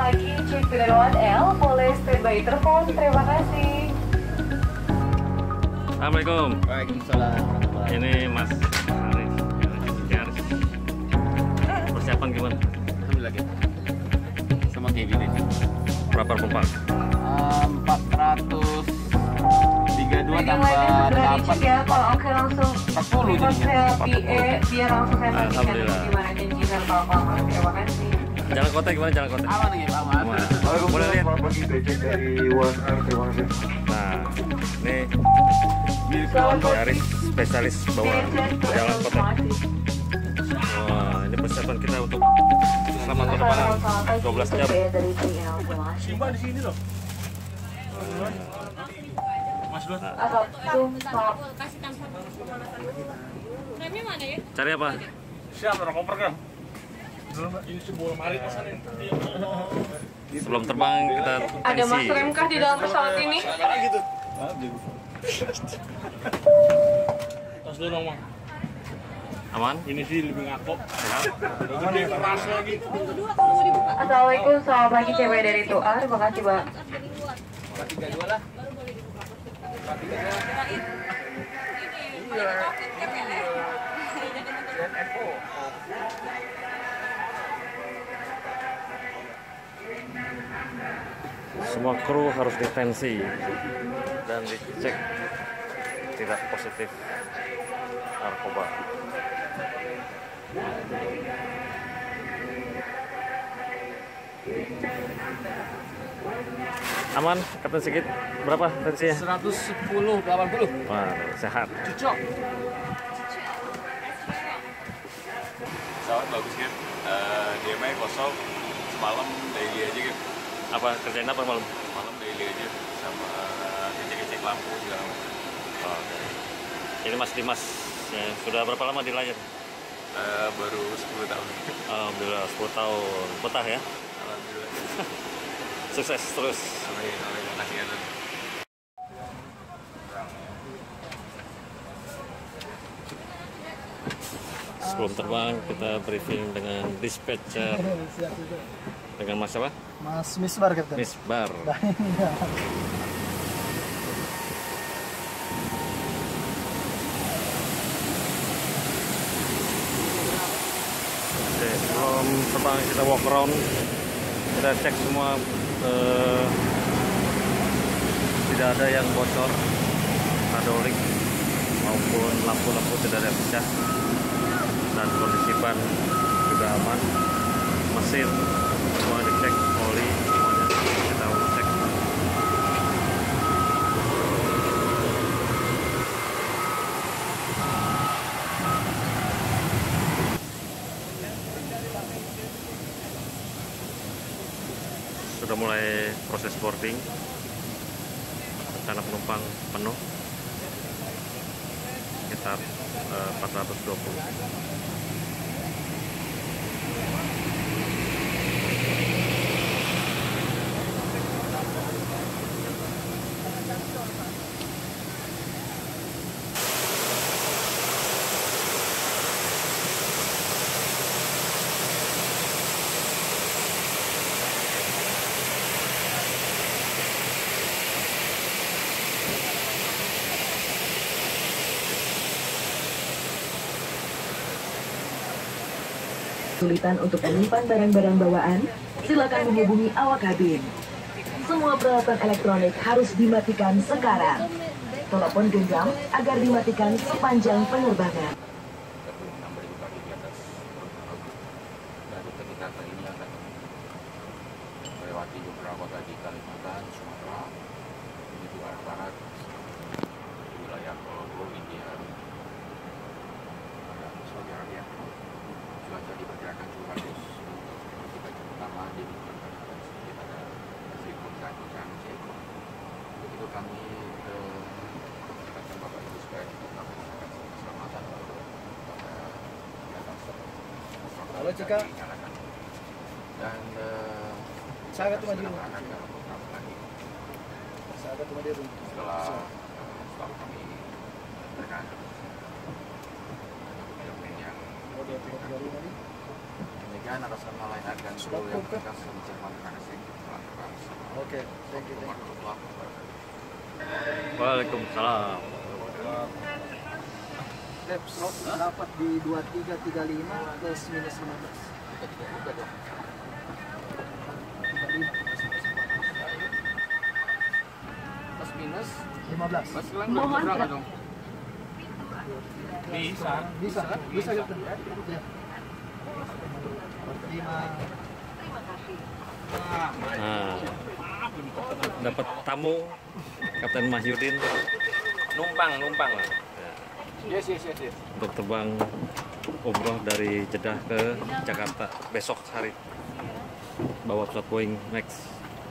pagi, cek Benerawan L, boleh standby telepon, terima kasih. Assalamualaikum. Waalaikumsalam. Ini Mas Haris, Haris. Persiapan gimana? Alhamdulillah gitu. Sama kayak gini. Berapa penumpang? 432 tambah 8. Ya, kalau oke langsung 40 jadinya. biar langsung saya pastikan Alhamdulillah. gimana janjian Bapak. Terima kasih. Jalan kota gimana jalan kota? Aman nih, aman. Boleh lihat? Pagi becek dari UNR, terima kasih. Nah, ini Selamat Haris spesialis bawa jalan kota. Wah, ini persiapan kita untuk selama penerbangan 12 jam. Dari TL Simba di sini loh. Mas Dot. atau sumpah. Kasih tampar remnya mana ya? Cari apa? Siapa orang koper kan? Ini sebuah lemari pesanin. Sebelum terbang kita Ada Mas tensi. Remkah di dalam pesawat ini? Gitu. Tas dulu dong, Mang. Aman? Ini sih lebih ngaco. Aman ya, keras lagi. Assalamualaikum, selamat pagi cewek dari Tua. Terima kasih, Mbak. 32 lah. Semua kru harus ditensi dan dicek tidak positif narkoba. Aman, Kapten Sigit. Berapa tensinya? 110 80. Wah, sehat. Cocok. Pesawat bagus kan, DMI kosong, semalam daily aja kan, Apa kerjain apa malam? malam daily aja, sama ngecek-ngecek lampu segala macam. Oh, oke. Ini Mas Dimas, ya, sudah berapa lama di layar? Baru 10 tahun. Alhamdulillah 10 tahun. Betah ya? Alhamdulillah. Sukses terus. Amin, amin, makasih ya. Sebelum terbang kita briefing dengan dispatcher. Dengan Mas apa? Mas Misbar Kapten. Misbar. Oke, sebelum terbang kita walk around, kita cek semua tidak ada yang bocor, hydraulik maupun lampu-lampu tidak ada yang pecah, dan kondisi ban juga aman, mesin semua dicek, oli semuanya kita cek. Sudah mulai proses boarding karena penumpang penuh sekitar 420. Kesulitan untuk menyimpan barang-barang bawaan, silakan menghubungi awak kabin. Semua peralatan elektronik harus dimatikan sekarang. Telepon genggam agar dimatikan sepanjang penerbangan. Dari pendekatan ini akan melewati beberapa kota di Kalimantan, Sumatera, menuju arah barat, di wilayah Kolombo, India, dan Saudi Arabia. Cuaca diperkirakan cukup bagus untuk 3 jam pertama, diperkirakan sedikit ada siklon-siklon siklon. Untuk itu kami mengatakan Bapak Ibu supaya kita melakukan keselamatan pada di atas Halo, Cika. dinyalakan. Dan Saya tuh maju. akan dalam beberapa lagi Sahabat rumah dia dulu. setelah kami berikan dokumen yang Oh, dia turut dari tadi. demikian atas nama lain akan seluruh yang berkas dan Jerman terima kasih. Oke, thank you. Waalaikumsalam. Leps, dapat di 2335 plus minus 15. Plus minus 15. pas sekarang udah berapa dong? Bisa gitu. Ya. 5. Nah, dapat tamu Kapten Mahyudin Numpang. Yes. untuk terbang umroh dari Jeddah ke Jakarta besok hari, bawa pesawat Boeing Max.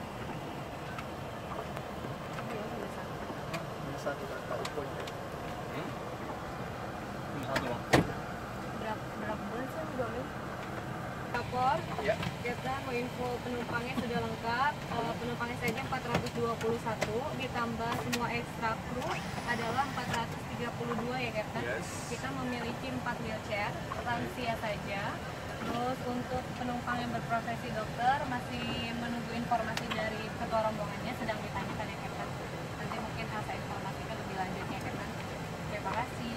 Lapor, kita mau info penumpangnya sudah lengkap. Penumpangnya saja 421, ditambah semua ekstra kru adalah 432 ya Captain. Kita memiliki 4 wheelchair, lansia saja. Terus untuk penumpang yang berprofesi dokter masih menunggu informasi dari ketua rombongannya, sedang ditanyakan ya Captain. Nanti mungkin saya informasikan lebih lanjut ya Captain. Terima kasih.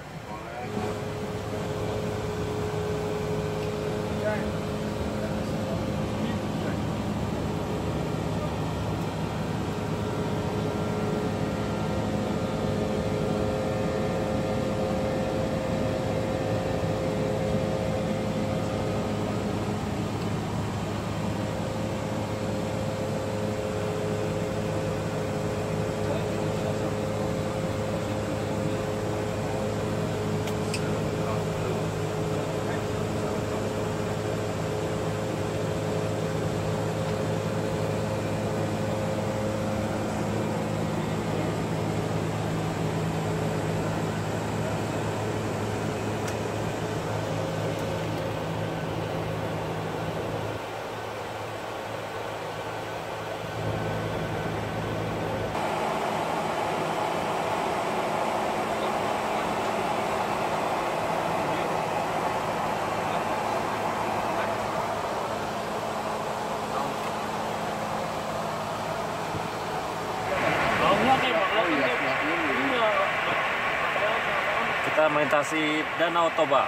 Kita melintasi Danau Toba.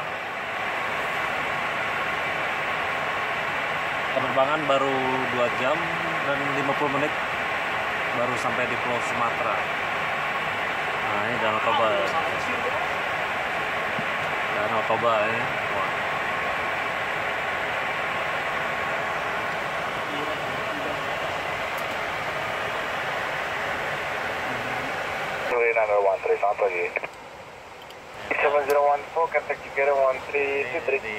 Penerbangan baru 2 jam dan 50 menit baru sampai di Pulau Sumatera. Nah, ini Danau Toba. Danau Toba ini. Wah. Selamat pagi. 7014, contact together 1323. Di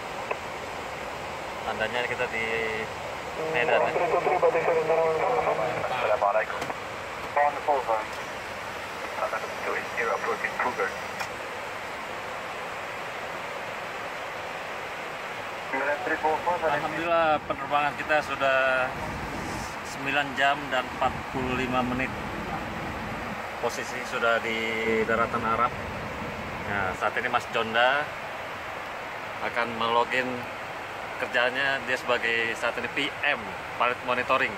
tandanya kita di Medan. Assalamualaikum. On the full line. To is zero approaching Kruger. Alhamdulillah penerbangan kita sudah 9 jam dan 45 menit. Posisi sudah di daratan Arab. Nah, saat ini Mas Jonda akan melogin kerjanya, dia sebagai saat ini PM, pilot monitoring.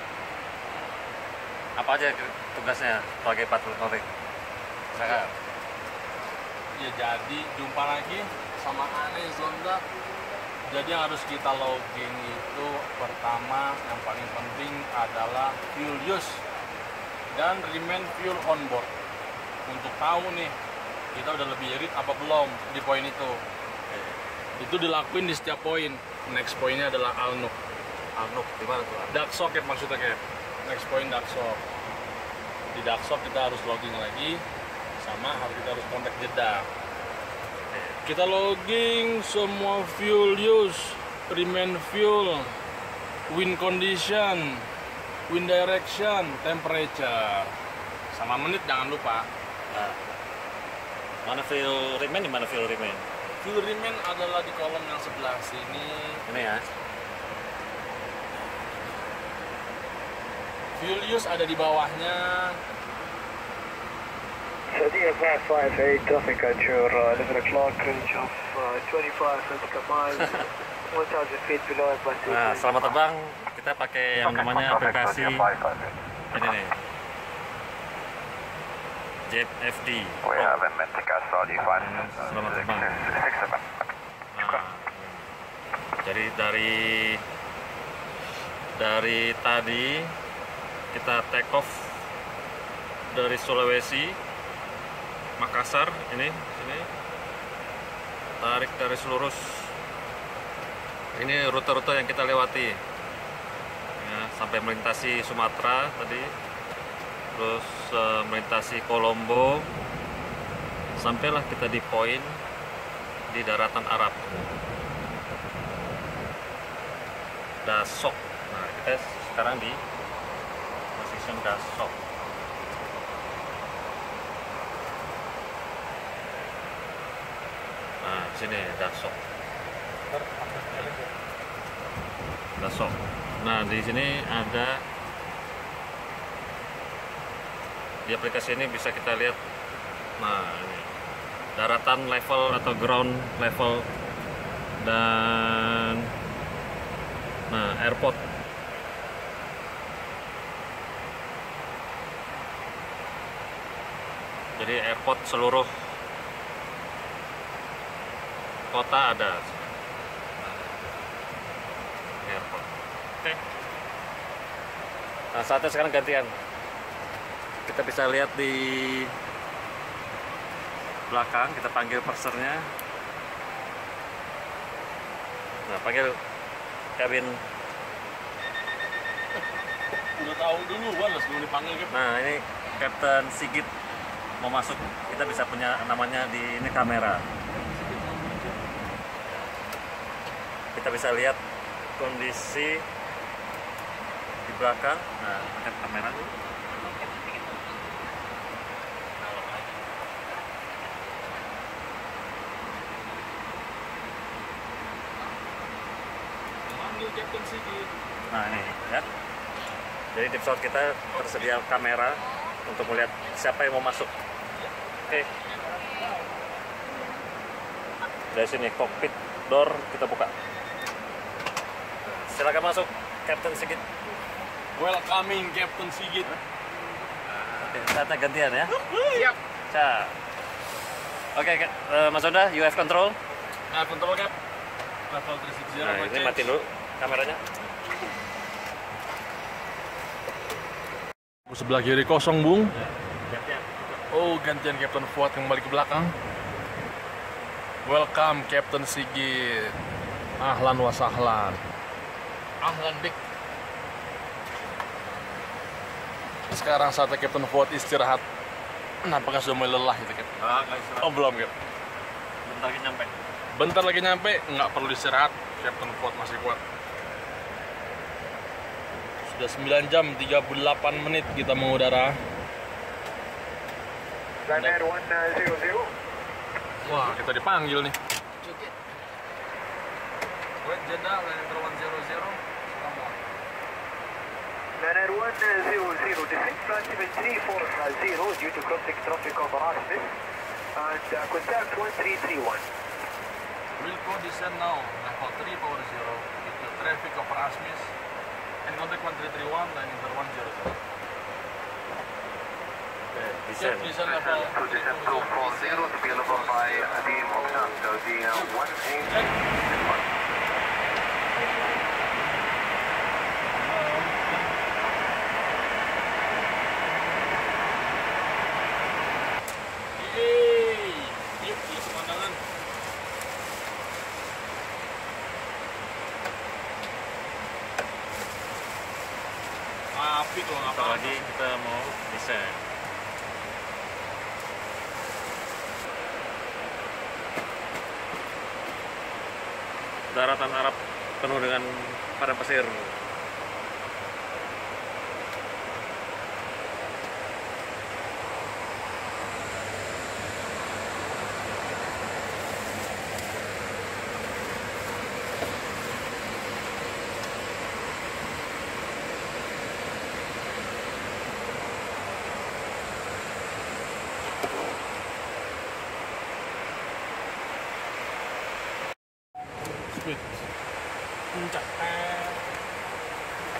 Apa aja tugasnya sebagai pilot monitoring? Silakan. Ya, jadi jumpa lagi sama Ane Zonda. Jadi yang harus kita logging itu pertama yang paling penting adalah fuel use dan remain fuel on board. Untuk tahu nih kita udah lebih irit apa belum di poin itu. Itu dilakuin di setiap poin. Next poinnya adalah Alnuk. Alnuk di mana tuh? Dark socket maksudnya kayak. Next point dark sock. Di dark sock kita harus logging lagi, sama kita harus kontak Jeddah. Kita logging semua fuel use, remain fuel, wind condition, wind direction, temperature, sama menit jangan lupa. Nah, mana fuel remain, di mana fuel remain? Fuel remain adalah di kolom yang sebelah sini. Ini ya. Fuel use ada di bawahnya. Saudia 558, traffic at your 11 o'clock, range of 25 nautical miles, 1000 feet below Abbas. Nah, selamat terbang kita pakai yang namanya aplikasi ini nih, JFD. Selamat terbang. Nah, jadi dari tadi kita take off dari Sulawesi, Makassar, ini sini, tarik garis lurus. Ini rute-rute yang kita lewati ya, sampai melintasi Sumatera tadi, terus melintasi Kolombo, sampailah kita di poin di daratan Arab, Dasok. Nah, kita sekarang di position Dasok. Nah, sini Dasok. Dasok. Nah, di sini ada, di aplikasi ini bisa kita lihat. Nah, ini daratan level atau ground level, dan nah airport. Jadi airport seluruh kota ada. Airport. Oke. Nah, saatnya sekarang gantian. Kita bisa lihat di belakang, kita panggil pursernya. Nah, panggil kabin. Udah tahu duluan lah sebelum dipanggil, Cap. Nah, ini Kapten Sigit mau masuk. Kita bisa punya namanya di ini kamera. Kita bisa lihat kondisi di belakang. Nah, pakai kamera dulu. Panggil Captain Sigit. Nah, ini ya. Jadi di pesawat kita tersedia kamera untuk melihat siapa yang mau masuk. Oke. Dari sini cockpit door kita buka. Silakan masuk, Captain Sigit. Welcoming Captain Sigit. Oke, saatnya gantian ya. Siap. Cak. Oke, Mas Onda, UF control. Nah, control Cap. Level 360. Nah, ini mati dulu kameranya. Sebelah kiri kosong, Bung. Gantian. Oh, gantian Captain Fuad yang balik ke belakang. Welcome Captain Sigit. Ahlan wa sahlan. Ahlan bik. Sekarang saatnya Captain Fuad istirahat. Nampaknya sudah mulai lelah gitu, Cap. Oh, belum, Cap. Bentar lagi nyampe. Bentar lagi nyampe, nggak perlu istirahat. Captain Fuad masih kuat. Sudah 9 jam 38 menit kita mengudara. Ryanair 100. Wah, kita dipanggil nih. Wait, Jeddah, Ryanair 100. Ryanair 100, descent flight 7340 due to crossing traffic over Rasmus and contact 1331. Wilco descend now, level 340, due to traffic over Rasmus and contact 1331, Ryanair 100. Descent. Descent level To descent 240 to be level by the Mokhtar, so the 1861. Yeay, yuk lihat pemandangan. Api kalau nggak Bentar lagi kita mau descent. Daratan Arab penuh dengan padang pasir. Puncak.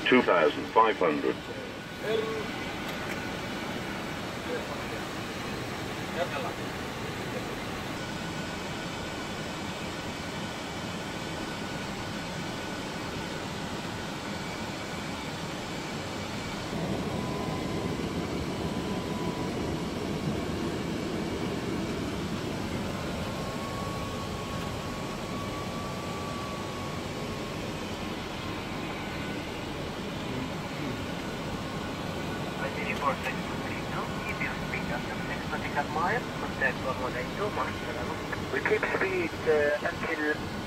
2,500. We keep speed until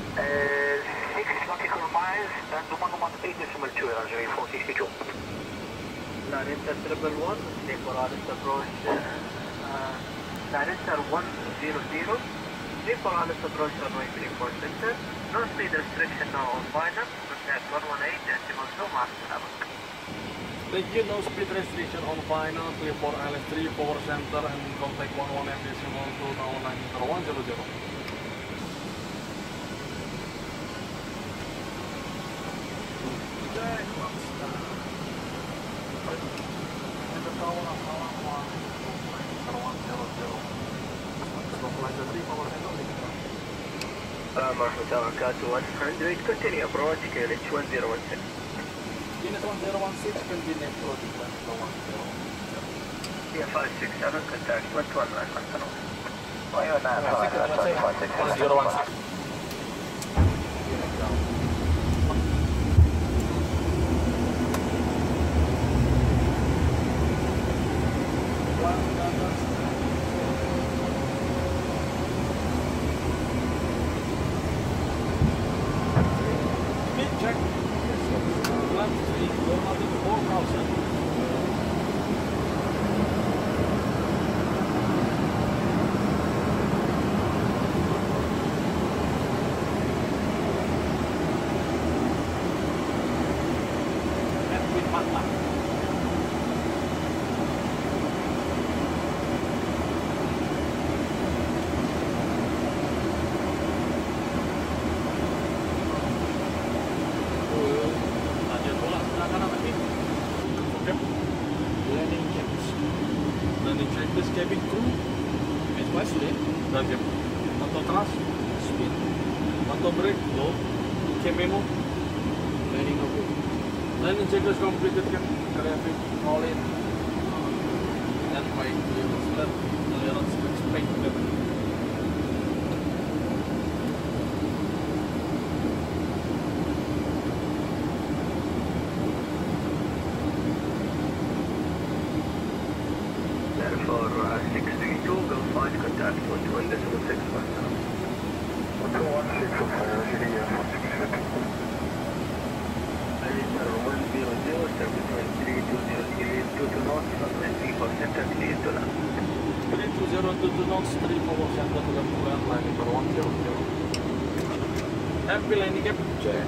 6 nautical miles and 118.2 Algeria 462. Director 111, stay for Alice approach. Director 100, stay for Alice approach runway 34 center. No speed restriction now on final. Contact 118.2 Master. Thank you, no speed restriction on final, clear for LS3, power center, and contact 118.2 now 9 100. Marshall 100, continue approach, KLH 1016. Unit 1016, continue approach, Yeah, 567, contact 119. Oh, you're not 1016. Check. Left 3, normal 4,000. Edwin Matla. Lanjut bola, silakan nanti. Oke. Landing checks. Landing check this cabin crew. Advice sudah. Lanjut. Control thrust. Speed. Control brake. Low. Memo. Landing okay. Landing check is completed. Traffic. All in. And by clearance left. Clearance expected. For 632, go find contact 121.6. 3202 knots, 3 power center to the land landing for 100. Happy landing cap. Check.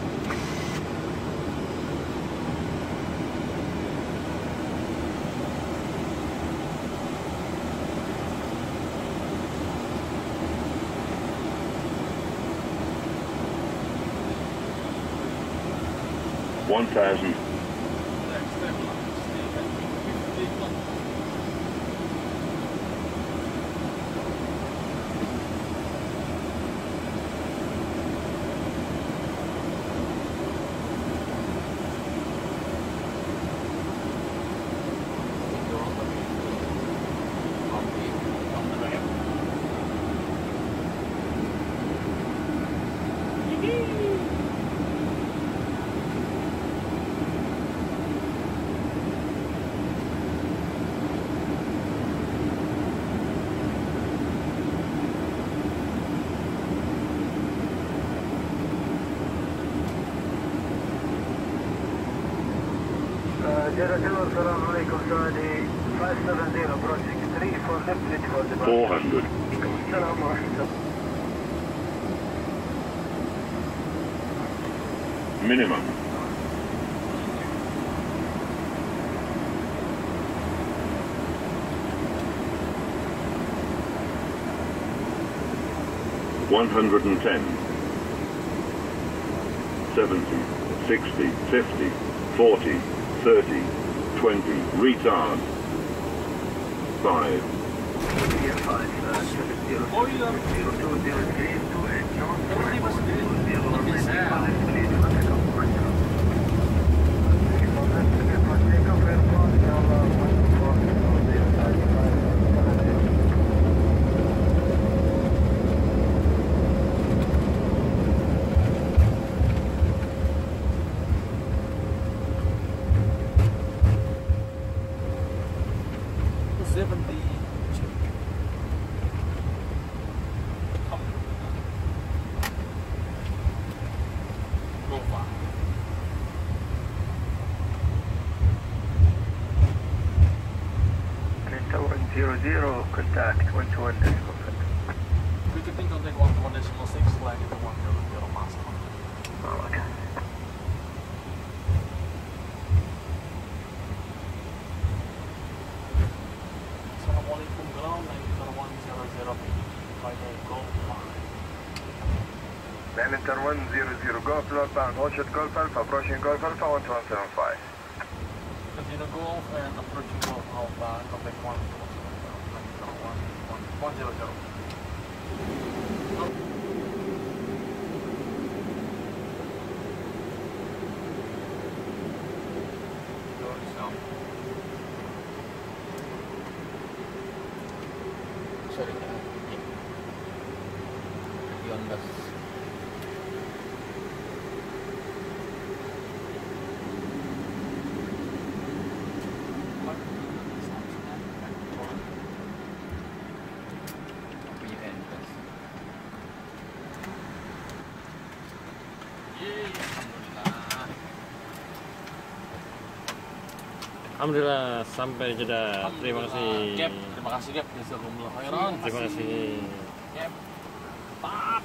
One thousand. Assalamu alaikum, Saudi 570, approaching 3 for left, reach for the 400. Assalamu alaikum. Minimum. $110, 70, 60, 50. 40, 30, 20, retard. 5. Tower 00, contact 121 decimal 6. Ticketing contact 121.6, flight into 100 master. Oh, okay. Assalamualaikum, ground 90100 Friday, go fly. Enter 100 Golf northbound, Orchard Golf Alpha, approaching Golf Alpha 1175. Continue Golf and approaching Golf Alpha, contact 100. Sorry, Yondas. Alhamdulillah sampai Jeddah. Terima kasih. Terima kasih Gap. Jazakumullah khairan. Terima kasih. Gap.